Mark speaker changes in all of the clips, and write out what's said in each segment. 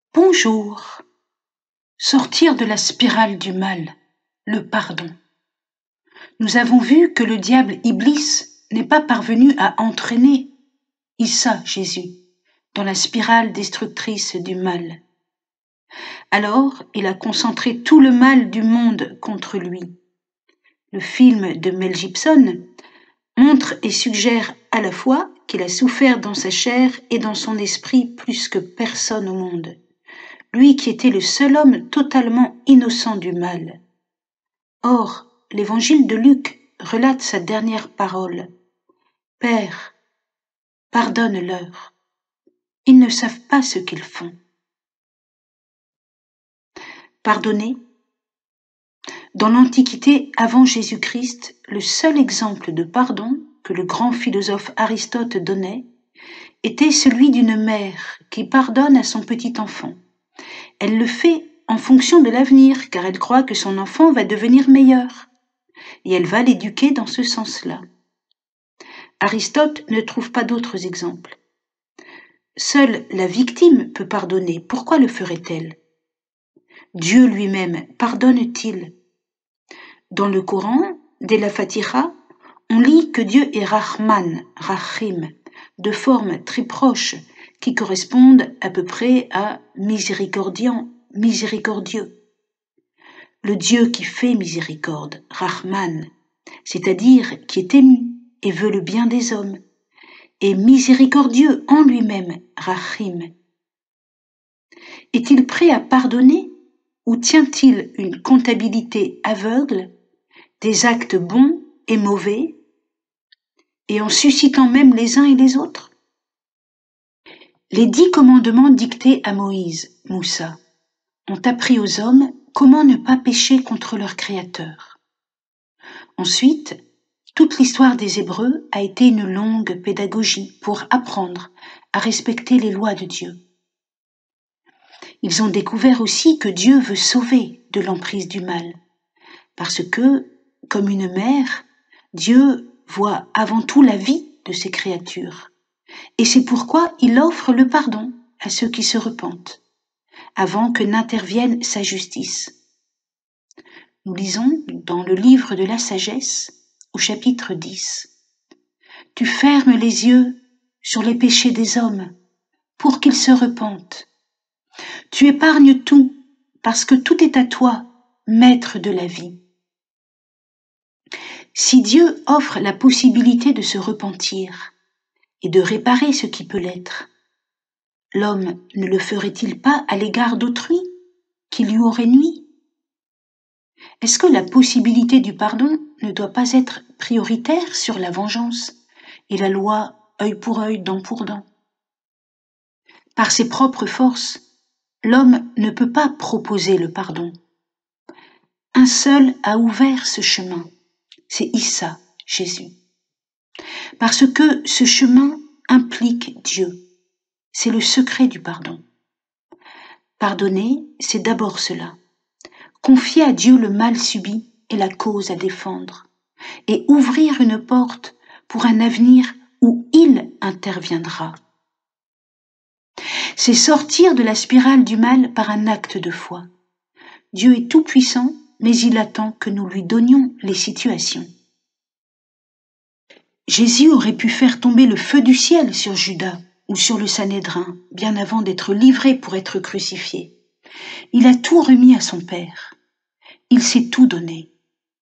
Speaker 1: Bonjour. Sortir de la spirale du mal, le pardon. Nous avons vu que le diable Iblis n'est pas parvenu à entraîner Issa, Jésus, dans la spirale destructrice du mal. Alors, il a concentré tout le mal du monde contre lui. Le film de Mel Gibson montre et suggère à la fois qu'il a souffert dans sa chair et dans son esprit plus que personne au monde. Lui qui était le seul homme totalement innocent du mal. Or, l'évangile de Luc relate sa dernière parole. « Père, pardonne-leur. Ils ne savent pas ce qu'ils font. » Pardonner. Dans l'Antiquité, avant Jésus-Christ, le seul exemple de pardon que le grand philosophe Aristote donnait était celui d'une mère qui pardonne à son petit enfant. Elle le fait en fonction de l'avenir, car elle croit que son enfant va devenir meilleur, et elle va l'éduquer dans ce sens-là. Aristote ne trouve pas d'autres exemples. Seule la victime peut pardonner. Pourquoi le ferait-elle? Dieu lui-même pardonne-t-il? Dans le Coran, dès la Fatiha, on lit que Dieu est Rahman, Rahim, de formes très proches, qui correspondent à peu près à miséricordieux. Le Dieu qui fait miséricorde, Rahman, c'est-à-dire qui est ému et veut le bien des hommes, et miséricordieux en lui-même, Rahim. Est-il prêt à pardonner ou tient-il une comptabilité aveugle des actes bons et mauvais, et en suscitant même les uns et les autres? Les 10 commandements dictés à Moïse, Moussa, ont appris aux hommes comment ne pas pécher contre leur Créateur. Ensuite, toute l'histoire des Hébreux a été une longue pédagogie pour apprendre à respecter les lois de Dieu. Ils ont découvert aussi que Dieu veut sauver de l'emprise du mal, parce que, comme une mère, Dieu voit avant tout la vie de ses créatures, et c'est pourquoi il offre le pardon à ceux qui se repentent, avant que n'intervienne sa justice. Nous lisons dans le livre de la sagesse, au chapitre 10. « Tu fermes les yeux sur les péchés des hommes pour qu'ils se repentent. Tu épargnes tout parce que tout est à toi, maître de la vie. » Si Dieu offre la possibilité de se repentir et de réparer ce qui peut l'être, l'homme ne le ferait-il pas à l'égard d'autrui qui lui aurait nui? Est-ce que la possibilité du pardon ne doit pas être prioritaire sur la vengeance et la loi œil pour œil, dent pour dent? Par ses propres forces, l'homme ne peut pas proposer le pardon. Un seul a ouvert ce chemin, c'est Issa, Jésus. Parce que ce chemin implique Dieu, c'est le secret du pardon. Pardonner, c'est d'abord cela. Confier à Dieu le mal subi et la cause à défendre, et ouvrir une porte pour un avenir où il interviendra. C'est sortir de la spirale du mal par un acte de foi. Dieu est tout-puissant, mais il attend que nous lui donnions les situations. Jésus aurait pu faire tomber le feu du ciel sur Judas ou sur le Sanhédrin, bien avant d'être livré pour être crucifié. Il a tout remis à son Père. Il s'est tout donné.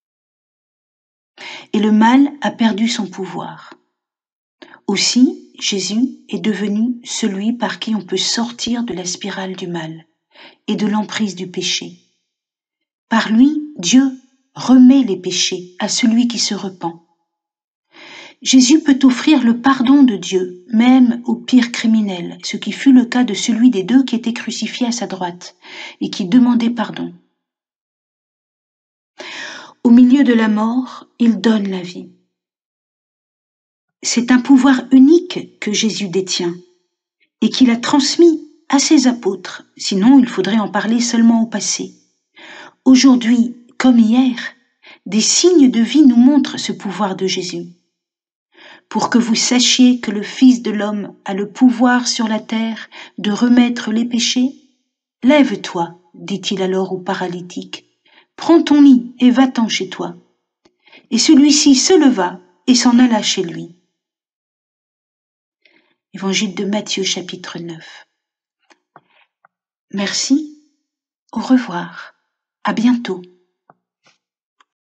Speaker 1: Et le mal a perdu son pouvoir. Aussi, Jésus est devenu celui par qui on peut sortir de la spirale du mal et de l'emprise du péché. Par lui, Dieu remet les péchés à celui qui se repent. Jésus peut offrir le pardon de Dieu, même aux pires criminels, ce qui fut le cas de celui des 2 qui étaient crucifiés à sa droite et qui demandait pardon. Au milieu de la mort, il donne la vie. C'est un pouvoir unique que Jésus détient et qu'il a transmis à ses apôtres, sinon il faudrait en parler seulement au passé. Aujourd'hui, comme hier, des signes de vie nous montrent ce pouvoir de Jésus. Pour que vous sachiez que le Fils de l'homme a le pouvoir sur la terre de remettre les péchés, Lève-toi, dit-il alors au paralytique, prends ton lit et va-t'en chez toi. Et celui-ci se leva et s'en alla chez lui. Évangile de Matthieu chapitre 9. Merci, au revoir, à bientôt.